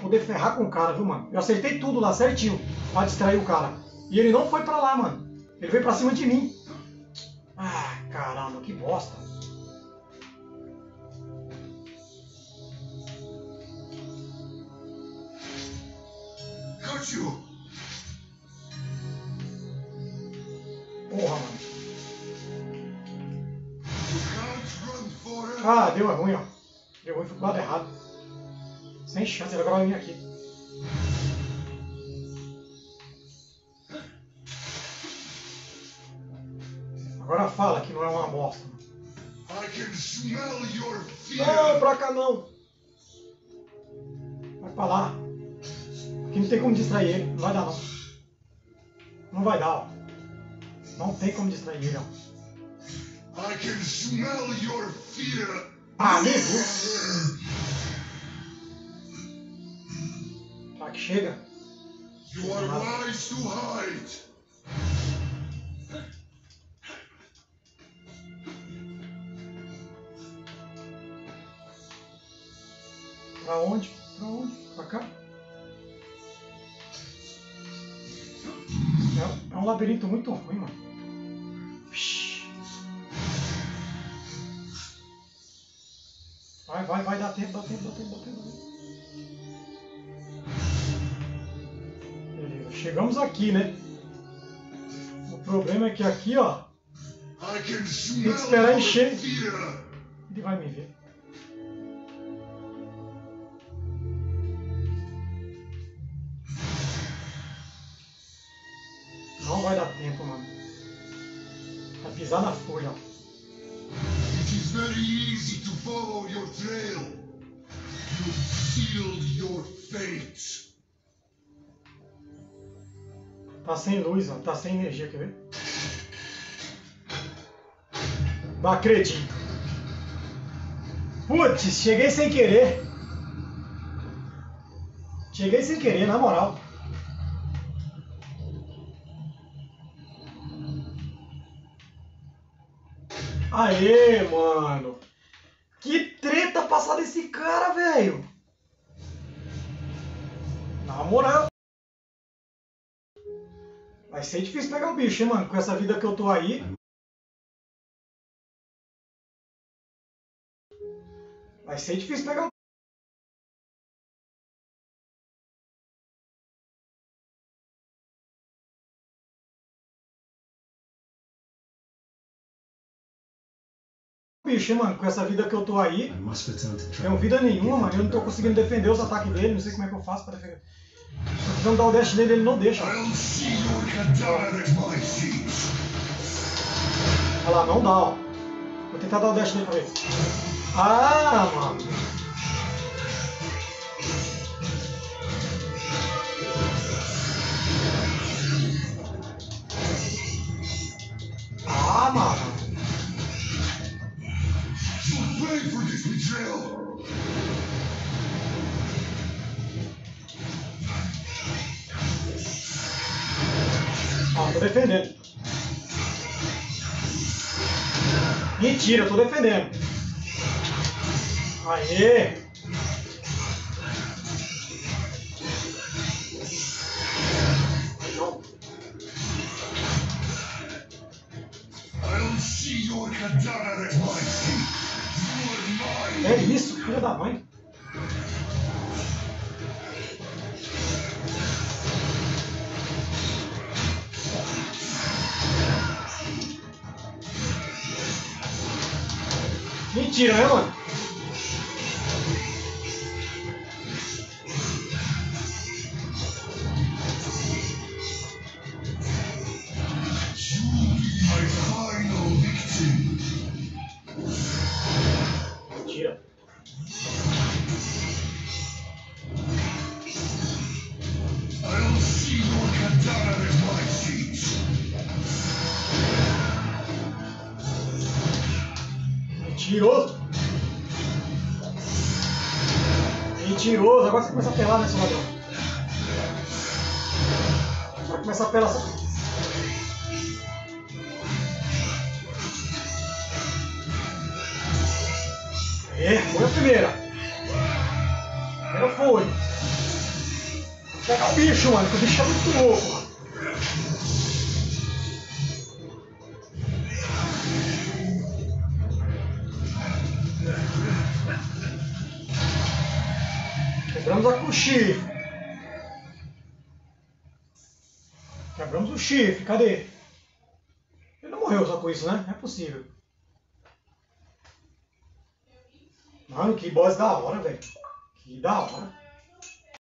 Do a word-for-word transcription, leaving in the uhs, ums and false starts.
poder ferrar com o cara, viu, mano? Eu acertei tudo lá certinho pra distrair o cara. E ele não foi pra lá, mano. Ele veio pra cima de mim. Ah, caramba, que bosta. Porra, mano. Ah, deu ruim, ó. Deu ruim, foi pro lado errado. Sem chance, ele agora vai vir aqui. Agora fala que não é uma bosta. Não, pra cá não. Vai pra lá. Aqui não tem como distrair ele. Não vai dar, não. Não vai dar, ó. Não tem como distrair ele, ó. Ah, nem viu. Tá, que chega. You are wise to hide. Pra onde? Pra onde? Pra cá? É, é um labirinto muito ruim, mano. Vai, vai, vai, dá tempo, dá tempo, dá tempo, dá tempo. Beleza, chegamos aqui, né? O problema é que aqui, ó, tem que esperar encher. Ele vai me ver. Não vai dar tempo, mano. Vai pisar na folha, ó. It is very easy to follow your trail. You sealed your fate. Tá sem luz, ó. Tá sem energia, quer ver? Não acredito. Putz, cheguei sem querer. Cheguei sem querer, na moral. Aê, mano. Que treta passar desse cara, velho. Na moral. Vai ser difícil pegar o bicho, hein, mano. Com essa vida que eu tô aí. Vai ser difícil pegar o bicho, hein, mano. Com essa vida que eu tô aí. Tenho vida nenhuma, mano. Eu não tô conseguindo defender os ataques dele. Não sei como é que eu faço pra defender. Tô tentando dar o dash nele, ele não deixa. Olha lá, não dá, ó. Vou tentar dar o dash nele pra ver. Ah, mano. Ah, mano. Ó, tô defendendo. Mentira, eu tô defendendo. Aê! Não. É isso, filha da mãe. Mentira, né, mano? Mentira. Mentiroso. Mentiroso. Agora você começa a pelar, né, seu ladrão? Agora começa a pelar. É, foi a primeira. A primeira foi. Pegar o bicho, mano, que o bicho é muito louco, mano. Quebramos a com o chifre. Quebramos o chifre, cadê? Ele não morreu só com isso, né? Não é possível. Mano, que boss da hora, velho. Que da hora.